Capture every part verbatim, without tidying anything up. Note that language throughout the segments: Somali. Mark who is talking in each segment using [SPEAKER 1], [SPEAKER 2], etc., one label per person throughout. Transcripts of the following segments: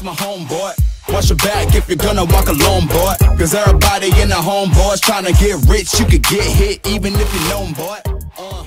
[SPEAKER 1] that's my homeboy. Watch your back if you're gonna walk alone, boy. Cause everybody in the homeboys trying to get rich. You could get hit even if you're known, boy. Uh.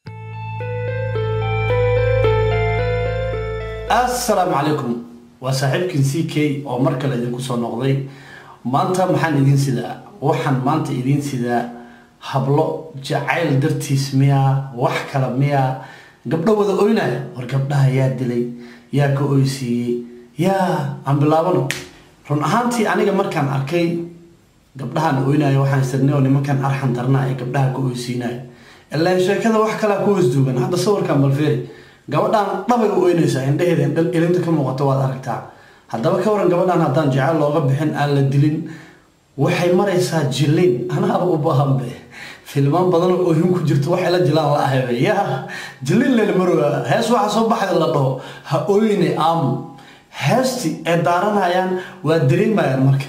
[SPEAKER 2] Assalamu alaikum. Wa saaxiibkin C K oo mar kale idin ku soo noqday. Maanta maxaan idin sidaa? Waxaan maanta idin sidaa hablo jacayl dartiis miya wax kala miya gabdho wada ooynaya war gabdhaha yaa dilay yaa ka ooysiyay yaa aan bilaabano run ahaantii aniga markaan arkay gabdhahan ooynaya waxaan istirnay oo nimankan arxan darna ay gabdhaha ka ooysiinay ilaa sheekada wax kala ku hoosduugan hadda sawirkan balfeeri gabadhan dhabay u ooynaysaa indhaheeda ilinta ka muuqato waad aragtaa haddaba ka waran gabadhan haddaan jacayl looga bixin aan la dilin waxay maraysaa jilin ana u baahan be filmaan badan oo oohin ku jirto waxa la jilaan la ahay ya jilin la marwa hees waxa soo baxay la dhaho ha ooyine aamu heesti ee daaranayaan waa dareemayaan marka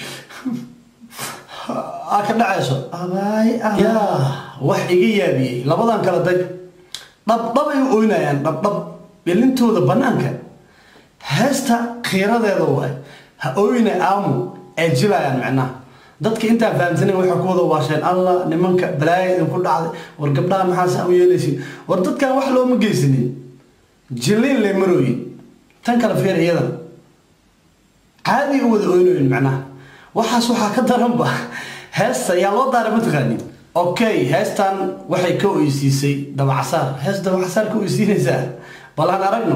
[SPEAKER 2] aka dhacayso abay ya wax iga yaabiyay labadan kala dag dab dab ay ooynayaan dab dab bilintooda banaanka heesta khiiradeeda way ha ooyine aamu ee jilayaan macnaha dadka inta fahamsanay waxa ku wada waasheen Allah nimanka balaayada ku dhacday war gabdhaha maxaa u yeelaysi war dadkan wax loo ma geysanin jilin le marooyin tan kala fiiriyada caadi u wada ooyeen macnaha waxaas waxa ka daran ba heesta yaa loo daaray mataqaani okay heestan waxay ka ooysiisay dabacsaar hees dabacsaar ka ooysiinaysa balan aragno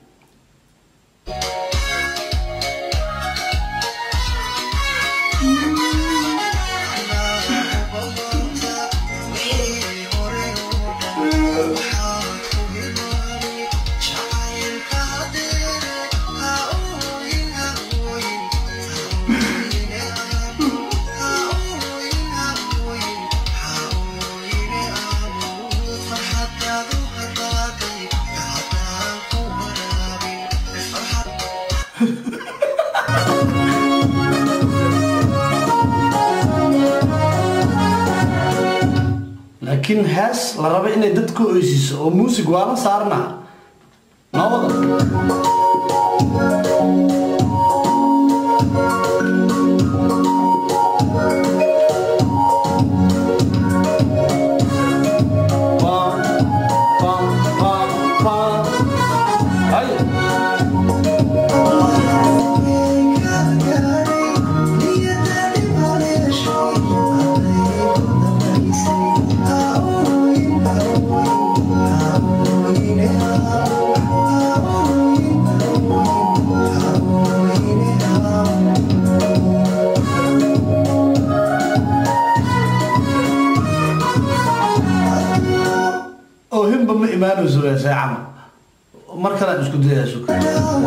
[SPEAKER 2] لكن هاس لربع إن دتكو إيش أو موسيقى ولا صارنا نوض إيمانه زوجة ساعة مركلة مش كده يا شكرا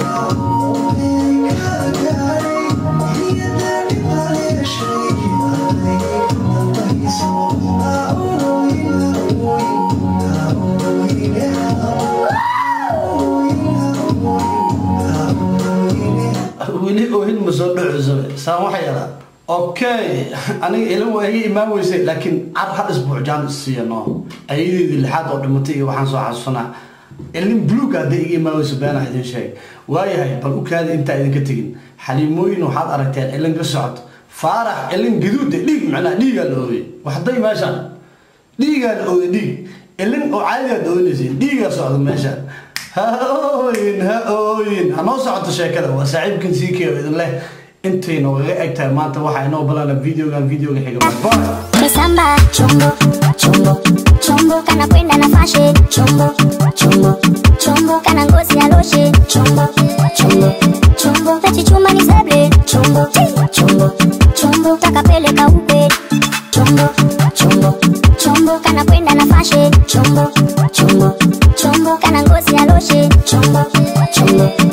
[SPEAKER 2] ولي أهين مصدق زوجة سامح يلا أوكي أنا إلهم هي إمام ويسي لكن عرض أسبوع جان السيانة أيدي اللي حد قدمتي وحنصو عصنا اللي بلوك هذا يجي إمام ويسي بيانا حدين شيء واي هاي بلوك هذا أنت إذا كتجين حليموين وحد أركتين اللي نقصعد فارح اللي جدود ليج معنا ليج الأوي وحدي ماشان ليج الأوي ليج اللي عالي الأوي نزين ليج صعد ماشان هاوين هاوين أنا صعدت شيء كذا وسعيد كن سيكي بإذن الله انتي نو اكتر ما انت waxay noo balan video gan video ga xiga bye samba chombo chombo chombo kana kwenda na fashe chombo chombo chombo kana ngozi ya loshe chombo chombo chombo tachi chuma ni sable chombo chombo chombo takapeleka upe chombo chombo chombo kana kwenda na fashe chombo chombo chombo kana ngozi ya loshe chombo chombo